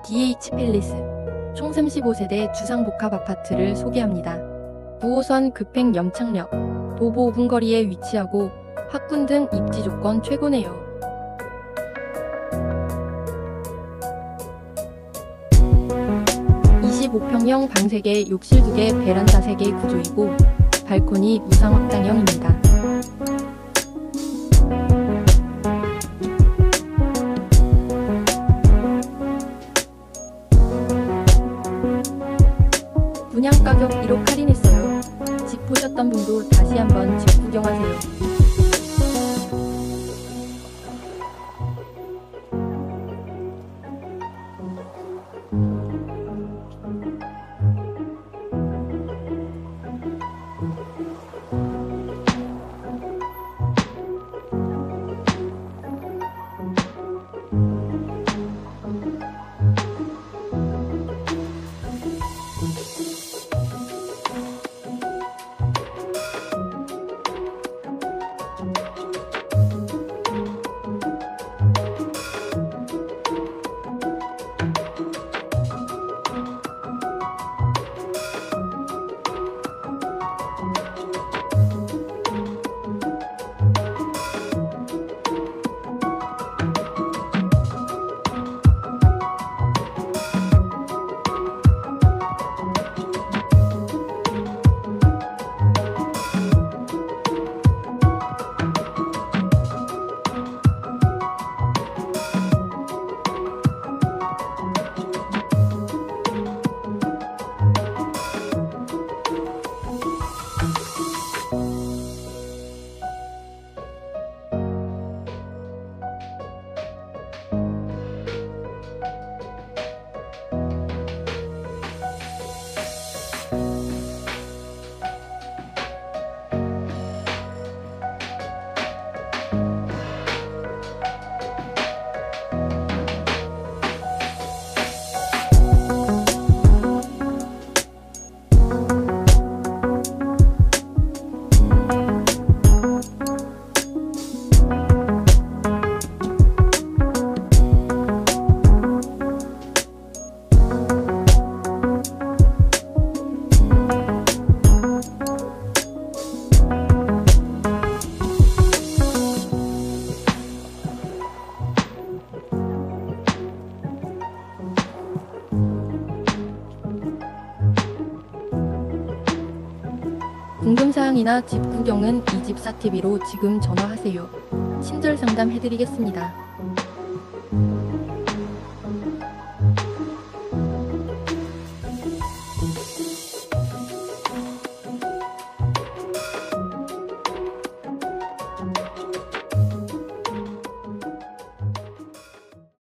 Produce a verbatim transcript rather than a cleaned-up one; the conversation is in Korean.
비에이치 팰리스 총 삼십오 세대 주상복합 아파트를 소개합니다. 구 호선 급행 연착역, 도보 오 분 거리에 위치하고 학군 등 입지 조건 최고네요. 이십오 평형 방 세 개, 욕실 두 개, 베란다 세 개 구조이고 발코니 무상 확장형입니다. 분양 가격 일억 할인했어요. 집 보셨던 분도 다시 한번 집 구경하세요. 궁금사항이나 집 구경은 이집사티비로 지금 전화하세요. 친절 상담 해드리겠습니다.